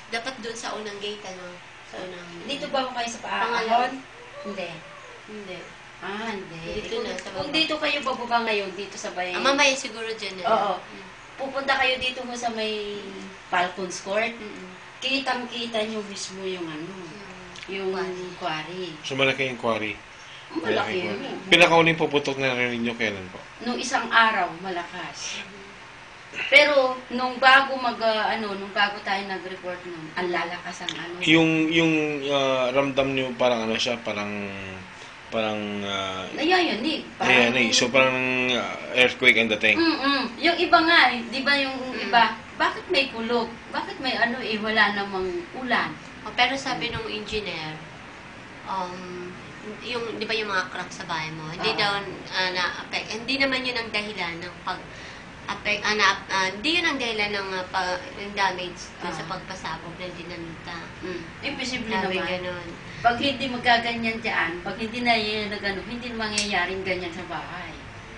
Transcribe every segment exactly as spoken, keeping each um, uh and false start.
Dapat doon sa unang gate, ano? Sa unang... Dito ba kayo sa Pangalawa. paahon? Hindi. Hindi. Ah, hindi. Dito na, sa Kung baba. dito kayo bababa ngayon, dito sa bay... Ah, mamaya siguro dyan. Ano? Oo. Pupunta kayo dito mo sa may Falcons Court. Mm-mm. Kitang-kita nyo mismo yung ano, yung Quarry. quarry. So, malaki yung quarry. Malaki po. yun. Pinakauling puputok na narinig nyo kailan po? Nung isang araw, malakas. Pero nung bago mag ah, ano, nung bago tayo nag-report nun, ang lalakas ang ano. Yung yung ah, ramdam nyo parang ano siya, parang parang uh, Nayayanig. ayan eh. So parang ah, earthquake and dating. Mm-mm. Yung iba nga, eh, di ba yung iba, bakit may kulog? Bakit may ano eh, wala namang ulan? Oh, pero sabi nung engineer, um, yung, di ba yung mga crack sa bahay mo, hindi Oo. daw ah, na-affect. Hindi naman yun ang dahilan ng pag affect, ah, na, ah, hindi yun ang dahilan ng ah, pa, yung damage dun sa Oo. pagpasabog ng dinamita. Mm. Imposible Sabi naman. ganun. Pag hindi magaganyan dyan, pag hindi na yun nagano, hindi mangyayaring ganyan sa bahay.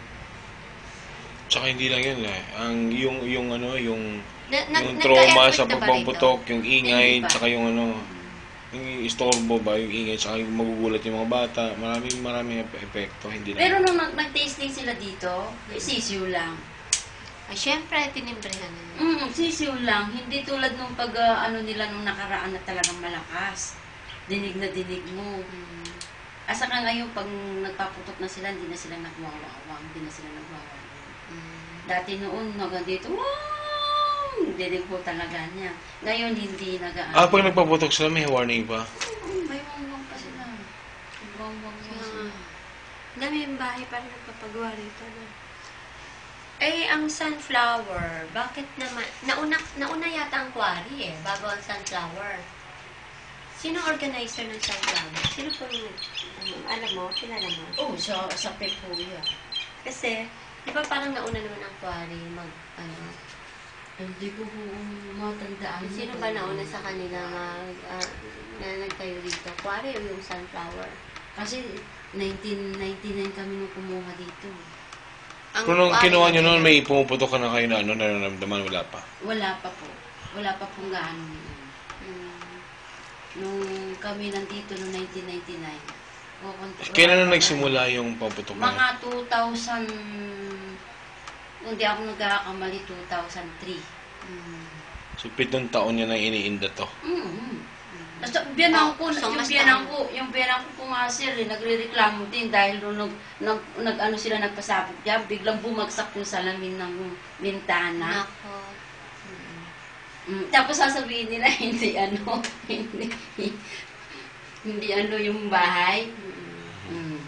Tsaka hindi lang yun eh. Ang yung yung ano, yung Na, na, yung trauma sa nagka-earthquake na ba pagpamputok, yung ingay, Hindi pa. tsaka yung ano, yung istorbo ba, yung ingay, tsaka yung magugulat yung mga bata. Maraming maraming ep- epekto, hindi lang. Pero nung nag- nag-tasting sila dito, eh, sisiw lang. Ah, syempre, tinimbrihan na yun. Mm, sisiw lang. Hindi tulad nung pag ah, ano nila nung nakaraan na talagang malakas. Dinig na dinig mo. Hmm. Asa ka ngayon, pag nagpaputok na sila, hindi na sila nagwawawang, hindi na sila nagwawawang. Hmm. Dati noon, hanggang dito, wow! Dinig po talaga niya. Ngayon, hindi nag Ah, pag nagpaputok sila, may warning pa. Mm, may wawang pa sila. May wawang pa Kaya sila. nga. Dami yung bahay para nagpapagawa rito. No? Eh, ang sunflower, bakit naman, nauna, nauna yata ang quarry eh, bago ang sunflower. Sino organizer ng sunflower? Sino po yung, ano, alam mo, kilala mo? Oh, sa, sa Pepuya. Kasi, di ba parang nauna naman ang quarry mag, ano, Hindi ko po matandaan. sino ba nauna sa kanila mag, ah, na nagtayo dito? Quarry o yung sunflower? Kasi nineteen ninety-nine kami nung kumuha dito. Ang Kung nung quarry kinuha nyo na- noon, may pumuputok ka na kayo na ano, nararamdaman, wala pa. Wala pa po. Wala pa pong gaano yun. Hmm. Nung kami nandito noong nineteen ninety-nine. o, kung- Kailan wala na pa nagsimula yung paputok na yun? Mga two thousand, kung di ako nagkakamali, two thousand three. Hmm. So, pitong taon niya na iniinda to. Mm-hmm. Basta biyanang ko, Oh, so yung mas biyanang taon. ko, yung biyanang ko po nga sir, eh, nagre-reklamo din dahil nung nag, nag, nag, ano sila nagpasabog diyan, biglang bumagsak yung salamin ng bintana. Nako. Hmm. Mm, tapos sasabihin nila, hindi ano, hindi, hindi ano yung bahay. Mm.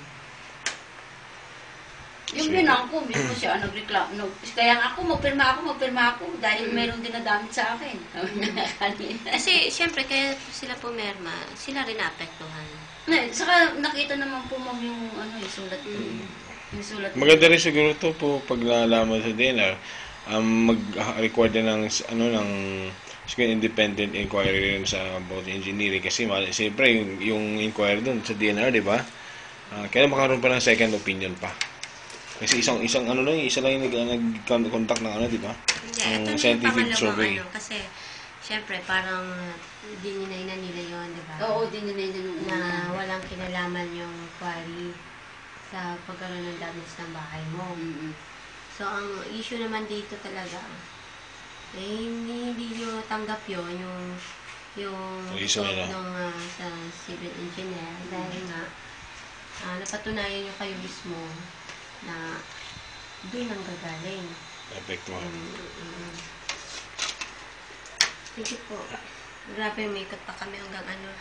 Yung Sige. binang ko, mismo siya nagreklamo. No, kaya nga ako, magpirma ako, magpirma ako dahil meron din nadamit sa akin. Sabi niya kanina. Kasi, siyempre, kaya sila pumerma, sila rin naapektuhan. Eh, saka nakita naman po ma'am yung ano, yung sulat ko. Yung sulat ko. Maganda rin siguro to po pag nalaman sa D N R, um, mag-record din ng ano ng siguro independent inquiry rin sa about engineering kasi mal- siyempre yung, yung inquiry dun sa D N R, di ba? Ah, kaya makaroon pa ng second opinion pa. Kasi isang isang ano lang, isa lang yung nag- nag-contact ng ano, di ba? Hindi, Yung ito na yung scientific pangalawang survey. ano, kasi, siyempre, parang dininay na nila yun, di ba? Oo, din nila yun Na walang kinalaman yung quarry sa pagkaroon ng damage ng bahay mo. Mm-mm. So, ang issue naman dito talaga, eh, hindi, hindi nyo tanggap yun, yung, yung Yung issue result nila. ng ah, sa civil engineer, dahil nga, ah, napatunayan nyo kayo mismo na doon ang gagaling. Epektuhan. Mm-mm. Sige po. Grabe, may ikot pa kami hanggang ano.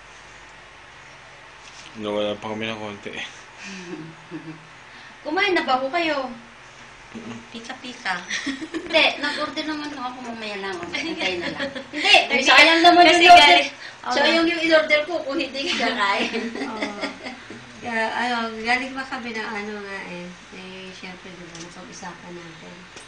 Nawala pa kami ng konti. Kumain na ba ko kayo? Pika-pika. Hindi, nag-order naman ako mamaya lang. oh. Antay na lang. Hindi, Kasi- sayang naman kasi yung order. galing- Oo. Sayang yung in-order ko kung hindi ka kakain. Oo. Kaya, ano, galing pa kami ng ano nga eh. Eh, syempre, diba, napag-usapan natin.